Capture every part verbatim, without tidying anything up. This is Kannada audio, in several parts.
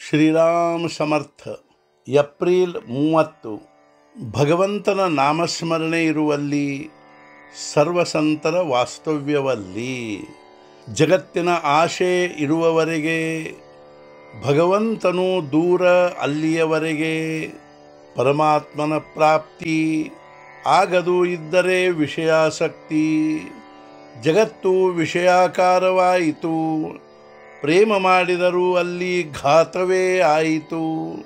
ಶ್ರೀರಾಮ ಸಮರ್ಥ. ಏಪ್ರಿಲ್ ಮೂವತ್ತು. ಭಗವಂತನ ನಾಮಸ್ಮರಣೆ ಇರುವಲ್ಲಿ ಸರ್ವಸಂತರ ವಾಸ್ತವ್ಯವಲ್ಲಿ ಜಗತ್ತಿನ ಆಶೆ ಇರುವವರೆಗೆ ಭಗವಂತನು ದೂರ, ಅಲ್ಲಿಯವರೆಗೆ ಪರಮಾತ್ಮನ ಪ್ರಾಪ್ತಿ ಆಗದು. ಇದ್ದರೆ ವಿಷಯಾಸಕ್ತಿ, ಜಗತ್ತು ವಿಷಯಾಕಾರವಾಯಿತು. ಪ್ರೇಮ ಮಾಡಿದರೂ ಅಲ್ಲಿ ಘಾತವೇ ಆಯಿತು.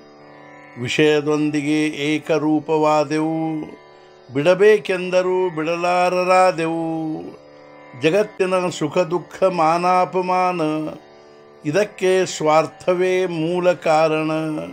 ವಿಷಯದೊಂದಿಗೆ ಏಕರೂಪವಾದೆವು, ಬಿಡಬೇಕೆಂದರೂ ಬಿಡಲಾರರಾದೆವು. ಜಗತ್ತಿನ ಸುಖ ದುಃಖ ಮಾನಾಪಮಾನ, ಇದಕ್ಕೆ ಸ್ವಾರ್ಥವೇ ಮೂಲ ಕಾರಣ.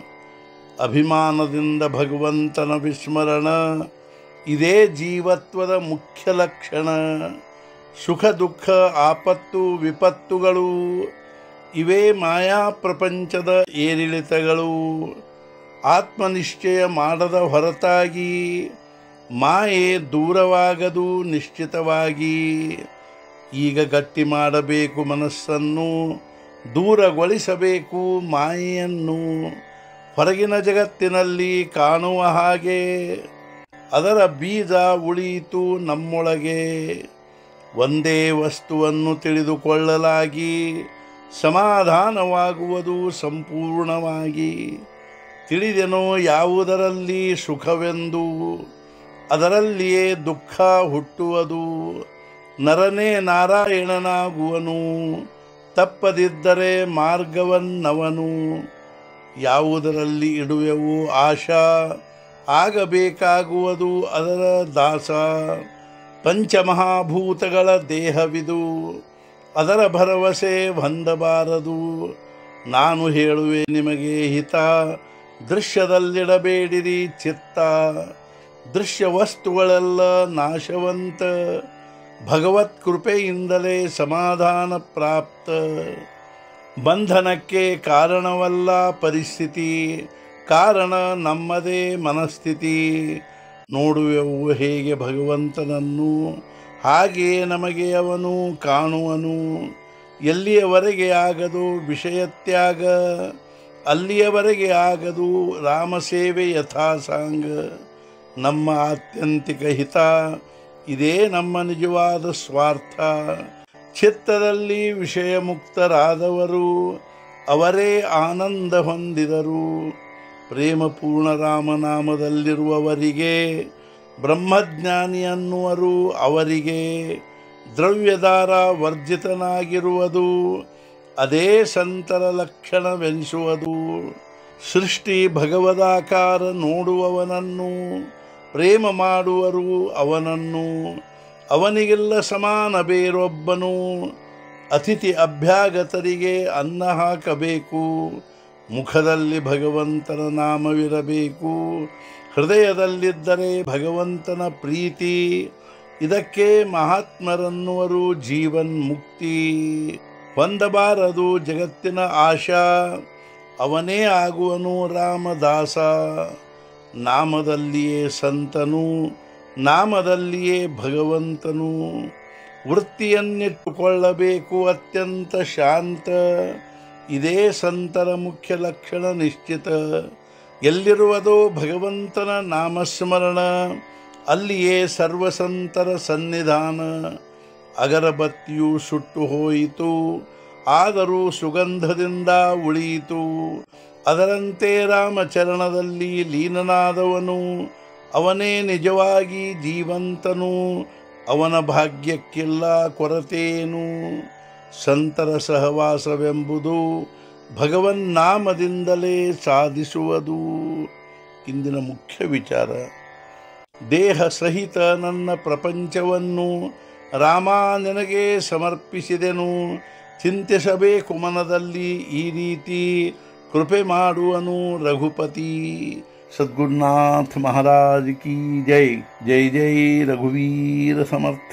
ಅಭಿಮಾನದಿಂದ ಭಗವಂತನ ವಿಸ್ಮರಣ, ಇದೇ ಜೀವತ್ವದ ಮುಖ್ಯ ಲಕ್ಷಣ. ಸುಖ ದುಃಖ ಆಪತ್ತು ವಿಪತ್ತುಗಳು ಇವೇ ಮಾಯಾ ಪ್ರಪಂಚದ ಏರಿಳಿತಗಳು. ಆತ್ಮನಿಶ್ಚಯ ಮಾಡದ ಹೊರತಾಗಿ ಮಾಯೆ ದೂರವಾಗದು ನಿಶ್ಚಿತವಾಗಿ. ಈಗ ಗಟ್ಟಿ ಮಾಡಬೇಕು ಮನಸ್ಸನ್ನು, ದೂರಗೊಳಿಸಬೇಕು ಮಾಯೆಯನ್ನು. ಹೊರಗಿನ ಜಗತ್ತಿನಲ್ಲಿ ಕಾಣುವ ಹಾಗೆ ಅದರ ಬೀಜ ಉಳಿಯಿತು ನಮ್ಮೊಳಗೆ. ಒಂದೇ ವಸ್ತುವನ್ನು ತಿಳಿದುಕೊಳ್ಳಲಾಗಿ ಸಮಾಧಾನವಾಗುವುದು ಸಂಪೂರ್ಣವಾಗಿ. ತಿಳಿದೆನೋ ಯಾವುದರಲ್ಲಿ ಸುಖವೆಂದು, ಅದರಲ್ಲಿಯೇ ದುಃಖ ಹುಟ್ಟುವುದು. ನರನೇ ನಾರಾಯಣನಾಗುವನು, ತಪ್ಪದಿದ್ದರೆ ಮಾರ್ಗವನ್ನವನು. ಯಾವುದರಲ್ಲಿ ಇಡುವೆವು ಆಶಾ, ಆಗಬೇಕಾಗುವುದು ಅದರ ದಾಸ. ಪಂಚಮಹಾಭೂತಗಳ ದೇಹವಿದು, ಅದರ ಭರವಸೆ ಹೊಂದಬಾರದು. ನಾನು ಹೇಳುವೆ ನಿಮಗೆ ಹಿತ, ದೃಶ್ಯದಲ್ಲಿಡಬೇಡಿರಿ ಚಿತ್ತ. ದೃಶ್ಯ ವಸ್ತುಗಳೆಲ್ಲ ನಾಶವಂತ, ಭಗವತ್ ಕೃಪೆಯಿಂದಲೇ ಸಮಾಧಾನ ಪ್ರಾಪ್ತ. ಬಂಧನಕ್ಕೆ ಕಾರಣವಲ್ಲ ಪರಿಸ್ಥಿತಿ, ಕಾರಣ ನಮ್ಮದೇ ಮನಸ್ಥಿತಿ. ನೋಡುವೆವು ಹೇಗೆ ಭಗವಂತನನ್ನು, ಹಾಗೆಯೇ ನಮಗೆ ಅವನು ಕಾಣುವನು. ಎಲ್ಲಿಯವರೆಗೆ ಆಗದು ವಿಷಯತ್ಯಾಗ, ಅಲ್ಲಿಯವರೆಗೆ ಆಗದು ರಾಮಸೇವೆ ಯಥಾಸಾಂಗ. ನಮ್ಮ ಆತ್ಯಂತಿಕ ಹಿತ, ಇದೇ ನಮ್ಮ ನಿಜವಾದ ಸ್ವಾರ್ಥ. ಚಿತ್ತದಲ್ಲಿ ವಿಷಯ ಮುಕ್ತರಾದವರು ಅವರೇ ಆನಂದ ಹೊಂದಿದರು. ಪ್ರೇಮಪೂರ್ಣ ರಾಮನಾಮದಲ್ಲಿರುವವರಿಗೆ ಬ್ರಹ್ಮಜ್ಞಾನಿ ಅನ್ನುವರು. ಅವರಿಗೆ ದ್ರವ್ಯದಾರ ವರ್ಜಿತನಾಗಿರುವುದು, ಅದೇ ಸಂತರ ಲಕ್ಷಣವೆನಿಸುವುದು. ಸೃಷ್ಟಿ ಭಗವದಾಕಾರ ನೋಡುವವನನ್ನು, ಪ್ರೇಮ ಮಾಡುವರು ಅವನನ್ನು. ಅವನಿಗೆಲ್ಲ ಸಮಾನ ಬೇರೊಬ್ಬನು. ಅತಿಥಿ ಅಭ್ಯಾಗತರಿಗೆ ಅನ್ನ ಹಾಕಬೇಕು, ಮುಖದಲ್ಲಿ ಭಗವಂತನ ನಾಮವಿರಬೇಕು. ಹೃದಯದಲ್ಲಿದ್ದರೆ ಭಗವಂತನ ಪ್ರೀತಿ, ಇದಕ್ಕೆ ಮಹಾತ್ಮರನ್ನುವರು ಜೀವನ್ ಮುಕ್ತಿ. ಹೊಂದಬಾರದು ಜಗತ್ತಿನ ಆಶಾ, ಅವನೇ ಆಗುವನು ರಾಮದಾಸ. ನಾಮದಲ್ಲಿಯೇ ಸಂತನು, ನಾಮದಲ್ಲಿಯೇ ಭಗವಂತನು. ವೃತ್ತಿಯನ್ನಿಟ್ಟುಕೊಳ್ಳಬೇಕು ಅತ್ಯಂತ ಶಾಂತ, ಇದೇ ಸಂತರ ಮುಖ್ಯ ಲಕ್ಷಣ ನಿಶ್ಚಿತ. ಎಲ್ಲಿರುವುದೋ ಭಗವಂತನ ನಾಮಸ್ಮರಣ, ಅಲ್ಲಿಯೇ ಸರ್ವಸಂತರ ಸನ್ನಿಧಾನ. ಅಗರಬತ್ತಿಯು ಸುಟ್ಟು ಹೋಯಿತು, ಆದರೂ ಸುಗಂಧದಿಂದ ಉಳಿಯಿತು. ಅದರಂತೆ ರಾಮಚರಣದಲ್ಲಿ ಲೀನನಾದವನು, ಅವನೇ ನಿಜವಾಗಿ ಜೀವಂತನು. ಅವನ ಭಾಗ್ಯಕ್ಕಿಲ್ಲ ಕೊರತೆಯೇನು. ಸಂತರ ಸಹವಾಸವೆಂಬುದು ಭಗವನ್ನಾಮದಿಂದಲೇ ಸಾಧಿಸುವುದು. ಇಂದಿನ ಮುಖ್ಯ ವಿಚಾರ, ದೇಹ ಸಹಿತ ನನ್ನ ಪ್ರಪಂಚವನ್ನು ರಾಮ ನಿನಗೆ ಸಮರ್ಪಿಸಿದೆನು. ಚಿಂತಿಸಬೇಕು ಮನದಲ್ಲಿ ಈ ರೀತಿ, ಕೃಪೆ ಮಾಡುವನು ರಘುಪತಿ. ಸದ್ಗುರುನಾಥ ಮಹಾರಾಜ್ ಕಿ ಜೈ. ಜೈ ಜೈ ರಘುವೀರ ಸಮರ್ಥ.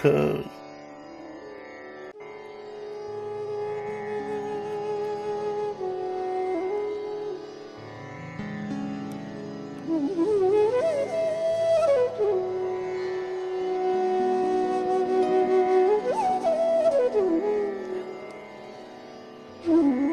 Mm-hmm.